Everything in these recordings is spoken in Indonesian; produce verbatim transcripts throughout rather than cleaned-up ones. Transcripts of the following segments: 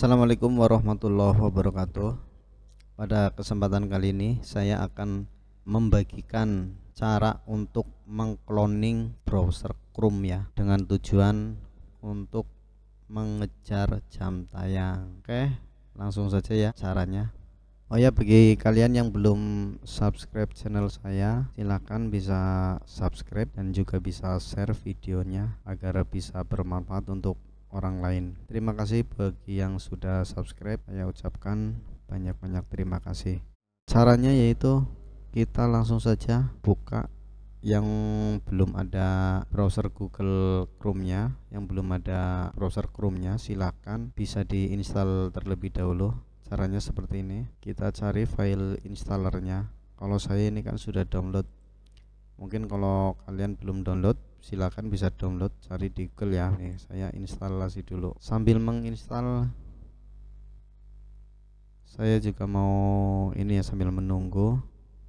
Assalamualaikum warahmatullahi wabarakatuh. Pada kesempatan kali ini saya akan membagikan cara untuk mengcloning browser Chrome ya, dengan tujuan untuk mengejar jam tayang. Oke, langsung saja ya caranya. Oh ya, bagi kalian yang belum subscribe channel saya, silahkan bisa subscribe dan juga bisa share videonya agar bisa bermanfaat untuk orang lain. Terima kasih bagi yang sudah subscribe, saya ucapkan banyak-banyak terima kasih. Caranya yaitu kita langsung saja buka yang belum ada browser Google Chrome-nya, yang belum ada browser Chrome-nya, silahkan bisa diinstal terlebih dahulu. Caranya seperti ini, kita cari file installernya. Kalau saya ini kan sudah download, mungkin kalau kalian belum download silakan bisa download, cari di Google ya. Nih saya instalasi dulu. Sambil menginstal saya juga mau ini ya, sambil menunggu,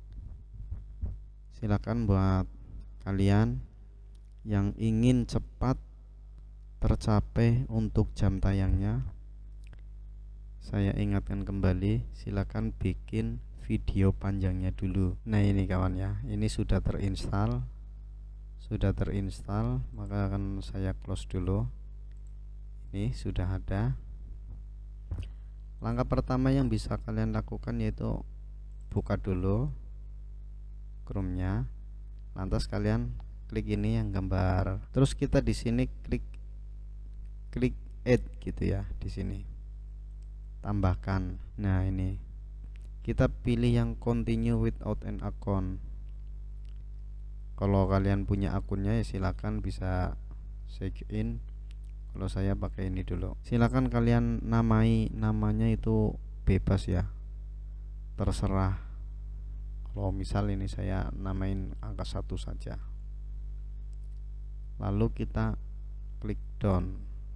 silakan buat kalian yang ingin cepat tercapai untuk jam tayangnya, saya ingatkan kembali, silakan bikin video panjangnya dulu. Nah ini kawan ya, ini sudah terinstall sudah terinstall maka akan saya close dulu. Ini sudah ada. Langkah pertama yang bisa kalian lakukan yaitu buka dulu Chrome-nya, lantas kalian klik ini yang gambar, terus kita di sini klik klik add gitu ya, di sini tambahkan. Nah ini kita pilih yang continue without an account. Kalau kalian punya akunnya ya silakan bisa sign in. Kalau saya pakai ini dulu. Silakan kalian namai namanya itu bebas ya, terserah. Kalau misal ini saya namain angka satu saja. Lalu kita klik done.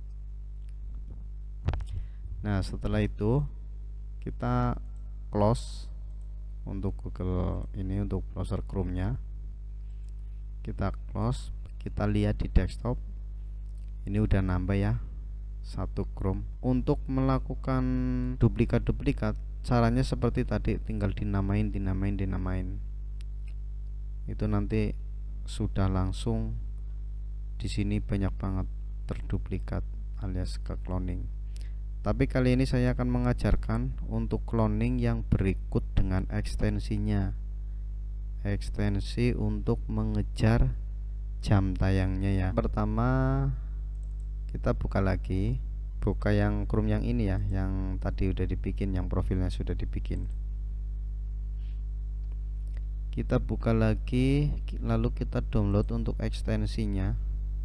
Nah setelah itu kita close untuk Google ini, untuk browser Chrome-nya. Kita close, kita lihat di desktop ini udah nambah ya satu Chrome. Untuk melakukan duplikat-duplikat caranya seperti tadi, tinggal dinamain dinamain dinamain itu nanti sudah langsung di sini banyak banget terduplikat alias ke cloning. Tapi kali ini saya akan mengajarkan untuk cloning yang berikut dengan ekstensinya, ekstensi untuk mengejar jam tayangnya ya. Pertama kita buka lagi, buka yang Chrome yang ini ya, yang tadi udah dibikin, yang profilnya sudah dibikin. Kita buka lagi, lalu kita download untuk ekstensinya,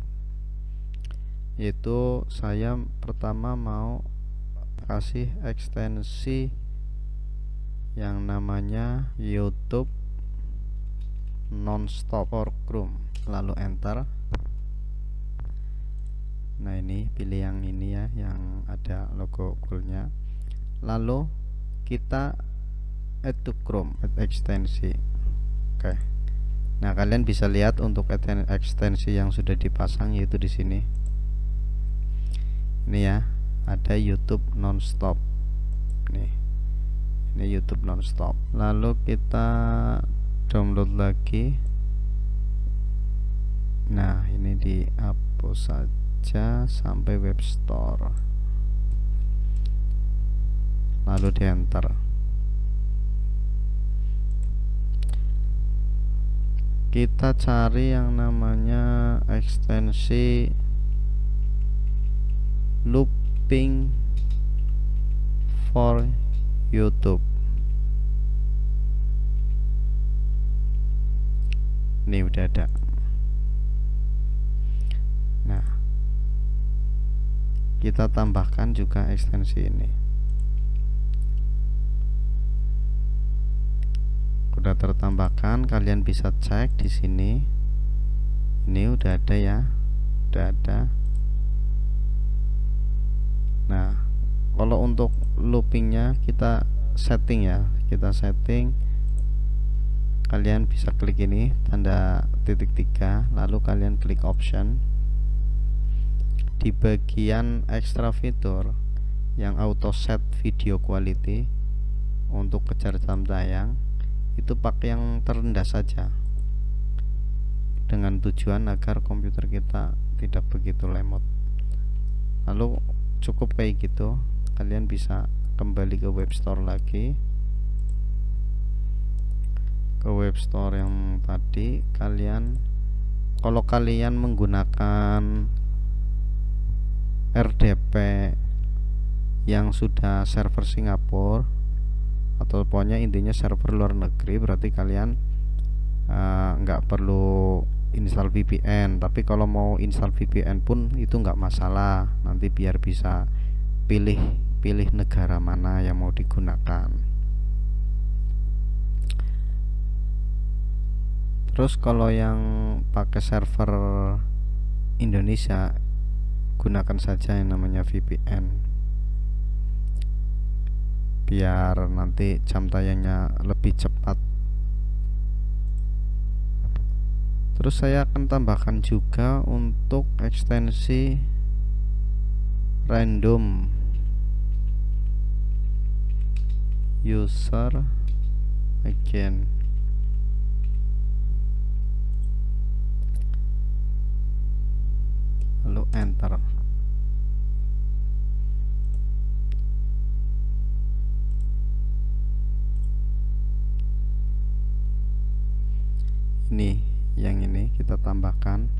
yaitu saya pertama mau kasih ekstensi yang namanya YouTube Nonstop for Chrome, lalu enter. Nah ini pilih yang ini ya, yang ada logo Google-nya, lalu kita add to Chrome, add ekstensi. Oke, nah kalian bisa lihat untuk ekstensi yang sudah dipasang yaitu di sini. Ini ya, ada YouTube Nonstop. Nih, ini YouTube Nonstop. Lalu kita download lagi. Nah ini dihapus saja sampai web store, lalu di enter. Kita cari yang namanya ekstensi looping for YouTube. Ini udah ada. Nah kita tambahkan juga ekstensi ini. Udah tertambahkan, kalian bisa cek di sini. Ini udah ada ya, udah ada. Nah kalau untuk loopingnya kita setting ya, kita setting. Kalian bisa klik ini tanda titik tiga, lalu kalian klik option. Di bagian extra fitur yang auto set video quality untuk kejar jam tayang, itu pakai yang terendah saja, dengan tujuan agar komputer kita tidak begitu lemot. Lalu cukup kayak gitu, kalian bisa kembali ke web store lagi, ke web store yang tadi. Kalian kalau kalian menggunakan R D P yang sudah server Singapura atau pokoknya intinya server luar negeri, berarti kalian nggak uh, perlu install V P N. Tapi kalau mau install V P N pun itu nggak masalah, nanti biar bisa pilih pilih negara mana yang mau digunakan. Terus kalau yang pakai server Indonesia, gunakan saja yang namanya V P N, biar nanti jam tayangnya lebih cepat. Terus saya akan tambahkan juga untuk ekstensi random user again. Lalu enter. Ini yang ini kita tambahkan.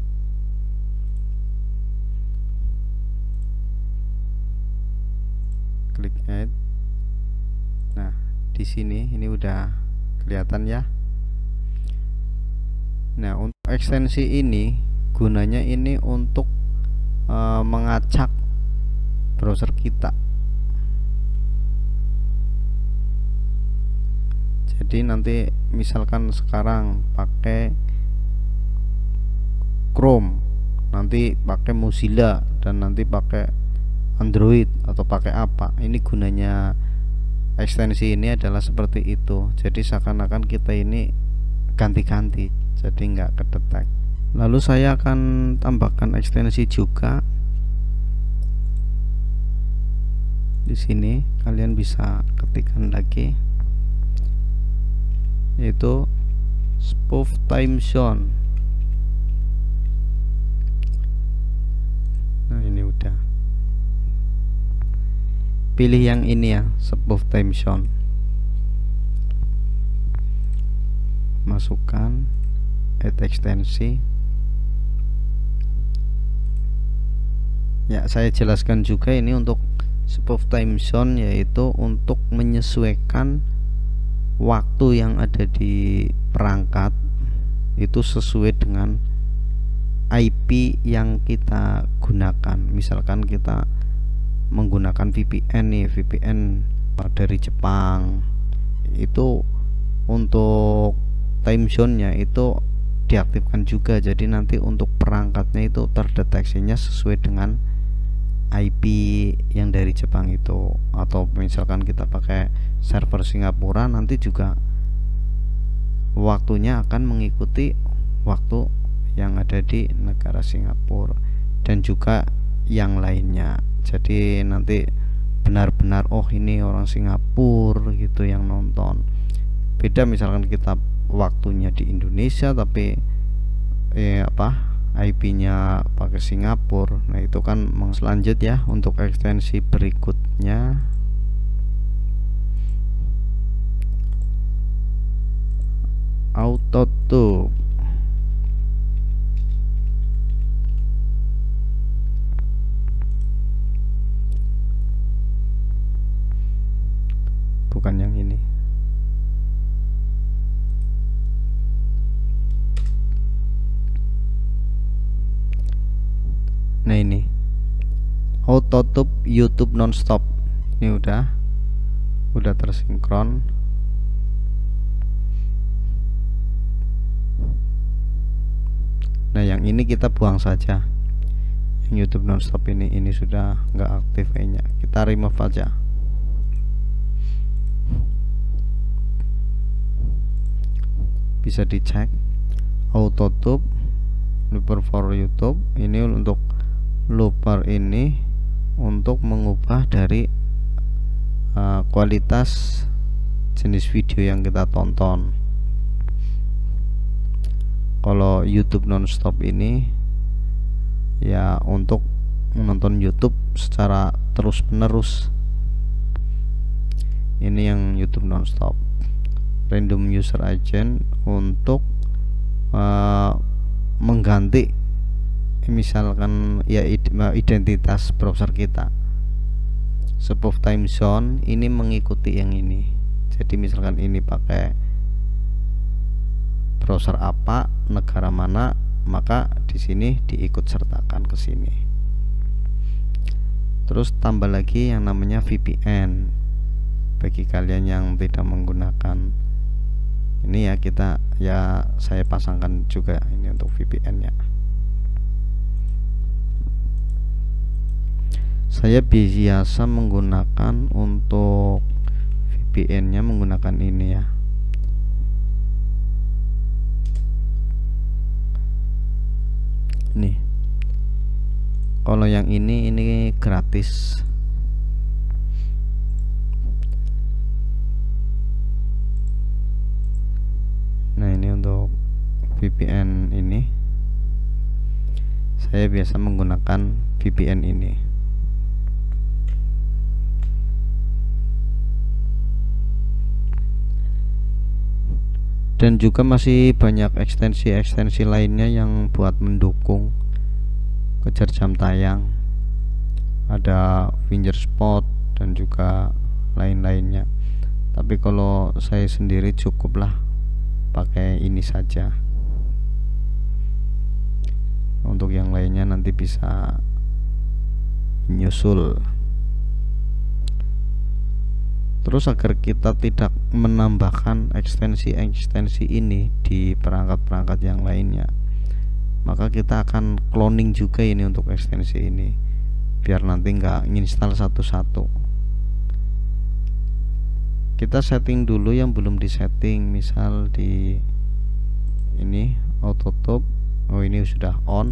Klik add. Nah, di sini ini udah kelihatan ya. Nah, untuk ekstensi ini gunanya ini untuk uh, mengacak browser kita. Jadi nanti misalkan sekarang pakai Chrome, nanti pakai Mozilla, dan nanti pakai Android atau pakai apa. Ini gunanya ekstensi ini adalah seperti itu. Jadi seakan-akan kita ini ganti-ganti, jadi nggak kedetek. Lalu saya akan tambahkan ekstensi juga. Di sini kalian bisa ketikkan lagi, yaitu spoof time zone. Nah, ini udah. Pilih yang ini ya, spoof time zone. Masukkan add ekstensi. Ya, saya jelaskan juga ini untuk spoof time zone, yaitu untuk menyesuaikan waktu yang ada di perangkat itu sesuai dengan I P yang kita gunakan. Misalkan kita menggunakan V P N nih, V P N dari Jepang, itu untuk time zone-nya itu diaktifkan juga. Jadi nanti untuk perangkatnya itu terdeteksinya sesuai dengan I P yang dari Jepang itu. Atau misalkan kita pakai server Singapura, nanti juga waktunya akan mengikuti waktu yang ada di negara Singapura dan juga yang lainnya. Jadi nanti benar-benar oh ini orang Singapura gitu yang nonton. Beda misalkan kita waktunya di Indonesia tapi eh apa I P-nya pakai Singapura. Nah, itu kan selanjut ya. Untuk ekstensi berikutnya, AutoTube. Bukan yang ini. Nah, ini AutoTube YouTube nonstop. Ini udah udah tersinkron. Nah, yang ini kita buang saja. Yang YouTube nonstop ini ini sudah nggak aktif kayaknya. Kita remove aja. Bisa dicek AutoTube looper for YouTube. Ini untuk looper ini untuk mengubah dari uh, kualitas jenis video yang kita tonton. Kalau YouTube nonstop ini ya untuk menonton YouTube secara terus menerus, ini yang YouTube nonstop. Random user agent untuk uh, mengganti misalkan ya identitas browser kita. Spoof time zone ini mengikuti yang ini. Jadi misalkan ini pakai browser apa, negara mana, maka di sini diikut sertakan ke sini. Terus tambah lagi yang namanya V P N. Bagi kalian yang tidak menggunakan ini ya, kita ya saya pasangkan juga ini untuk V P N-nya. Saya biasa menggunakan untuk V P N-nya menggunakan ini ya. Nih. Kalau yang ini ini gratis. Nah, ini untuk V P N ini. Saya biasa menggunakan V P N ini. Dan juga masih banyak ekstensi-ekstensi lainnya yang buat mendukung kejar jam tayang. Ada fingerspot dan juga lain-lainnya. Tapi kalau saya sendiri cukuplah pakai ini saja. Untuk yang lainnya nanti bisa menyusul. Terus agar kita tidak menambahkan ekstensi-ekstensi ini di perangkat-perangkat yang lainnya, maka kita akan cloning juga ini untuk ekstensi ini, biar nanti nggak nginstal satu-satu. Kita setting dulu yang belum disetting, misal di ini auto top. Oh, ini sudah on,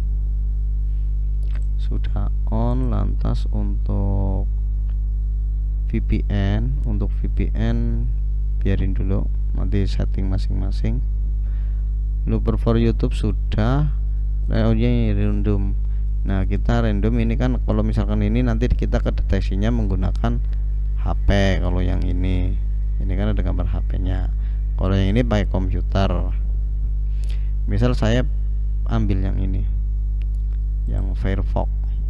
sudah on. Lantas untuk V P N, untuk V P N biarin dulu, nanti setting masing-masing. Looper for YouTube sudah. Oh ini random. Nah, kita random ini kan kalau misalkan ini nanti kita kedeteksinya menggunakan H P. Kalau yang ini ini kan ada gambar H P-nya. Kalau yang ini pakai komputer. Misal saya ambil yang ini, yang Firefox.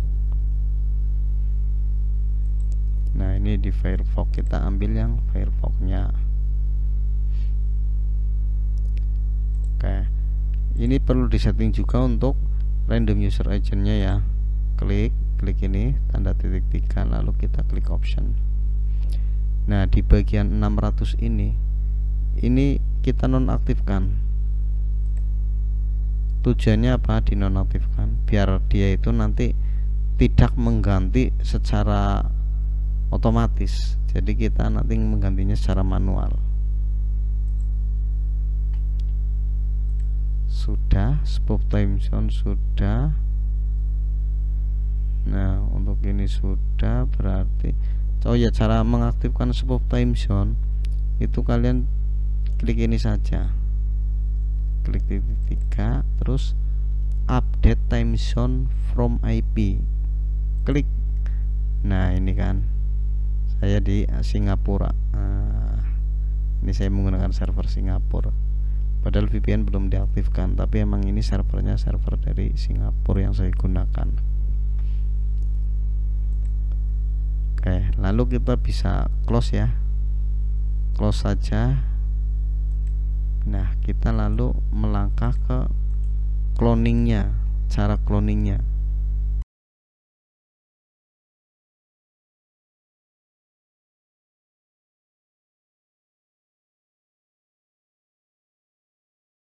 Nah, ini di Firefox kita ambil yang Firefox-nya. Oke. Ini perlu disetting juga untuk random user agent-nya ya. Klik, klik ini tanda titik tiga, lalu kita klik option. Nah, di bagian enam ratus ini ini kita nonaktifkan. Tujuannya apa dinonaktifkan? Biar dia itu nanti tidak mengganti secara otomatis. Jadi kita nanti menggantinya secara manual. Sudah, spoof time zone sudah. Nah, untuk ini sudah, berarti oh ya, cara mengaktifkan spoof time zone itu kalian klik ini saja. Klik titik tiga, terus update time zone from I P. Klik. Nah, ini kan saya di Singapura. Nah, ini saya menggunakan server Singapura. Padahal V P N belum diaktifkan, tapi emang ini servernya server dari Singapura yang saya gunakan. Oke, lalu kita bisa close ya. Close saja. Nah, kita lalu melangkah ke cloningnya, cara cloningnya.